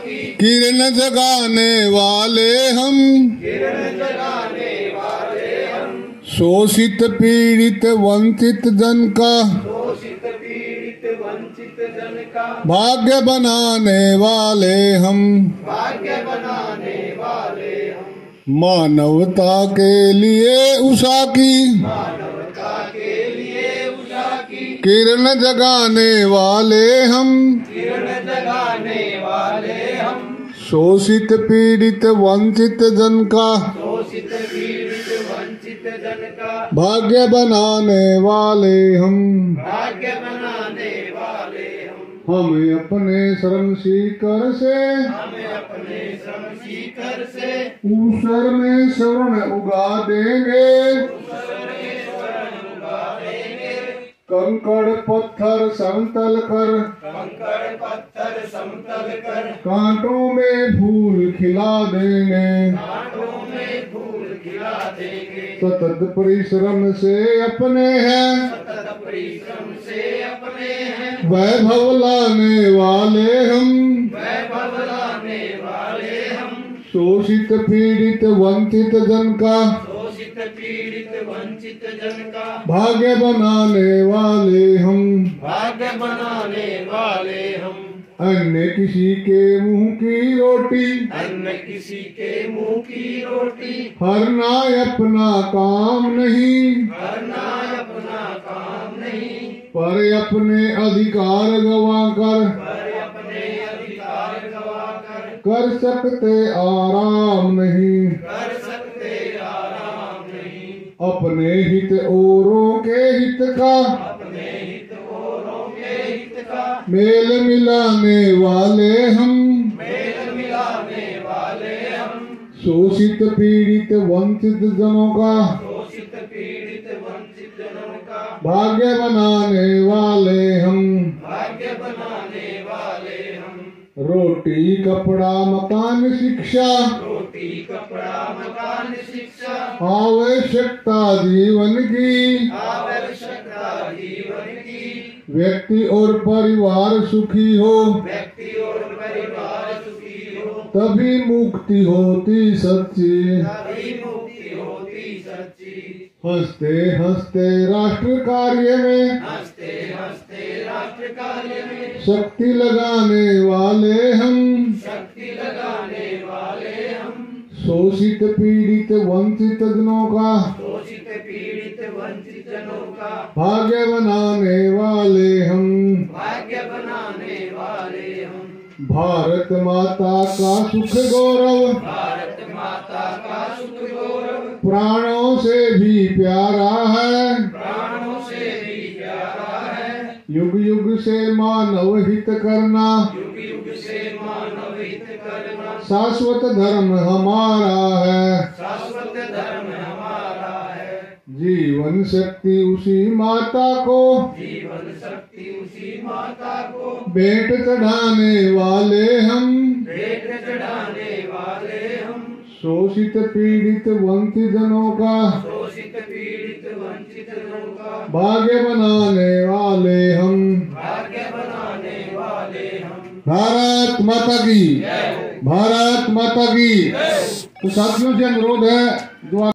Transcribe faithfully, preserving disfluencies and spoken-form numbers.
किरण जगाने वाले हम, शोषित पीड़ित वंचित जन का भाग्य बनाने वाले हम, मानवता के लिए उषा की किरण जगाने वाले हम, शोषित पीड़ित वंचित जन का भाग्य बनाने वाले हम, हमें अपने श्रम सीकर से ऊसर में स्वर्ण उगा देंगे, कंकड़ पत्थर समतल कर कांटों में फूल खिला देंगे, सतत परिश्रम से अपने हैं वैभव लाने वाले हम, शोषित पीड़ित वंचित जन का भाग्य बनाने वाले हम, भाग्य बनाने वाले हम। अन्य किसी के मुंह की रोटी, अन्य किसी के मुंह की रोटी, हरना अपना काम नहीं, हरना अपना काम नहीं, पर अपने अधिकार गवाकर पर अपने अधिकार गवाकर कर सकते आराम नहीं, कर सकते आराम नहीं, अपने हित औरों के हित का अपने हित औरों के हित का मेल मिलाने वाले हम, मेल मिलाने वाले हम, शोषित पीड़ित वंचित जनों का शोषित पीड़ित वंचित जनों का भाग्य बनाने वाले हम, भाग्य बनाने वाले हम। रोटी कपड़ा मकान शिक्षा रोटी कपड़ा मकान शिक्षा आवश्यकता जीवन की, आवश्यकता जीवन की, व्यक्ति और परिवार सुखी हो व्यक्ति और परिवार सुखी हो, तभी मुक्ति होती सच्ची, तभी मुक्ति होती सच्ची। हंसते हंसते राष्ट्र कार्य में हंसते हंसते राष्ट्र कार्य में शक्ति लगाने वाले हम, शक्ति लगाने वाले हम, शोषित पीड़ित वंचित जनों का शोषित पीड़ित वंचित जनों का भाग्य बनाने वाले हम, भाग्य बनाने वाले हम। भारत माता का सुख गौरव भारत माता का सुख गौरव प्राणों से भी प्यारा है, प्राणों से भी प्यारा है, युग युग से मानव हित करना युग युग से मानव हित करना शाश्वत धर्म हमारा है, शाश्वत धर्म हमारा है। जीवन शक्ति उसी माता को जीवन शक्ति उसी माता को भेंट चढ़ाने वाले हम, भेंट चढ़ाने वाले हम, शोषित पीड़ित वंचित जनों का शोषित पीड़ित वंचित जनों का भाग्य बनाने वाले हम, भाग्य बनाने वाले हम। भारत माता की, भारत माता की। तो साथियों से अनुरोध है दुआ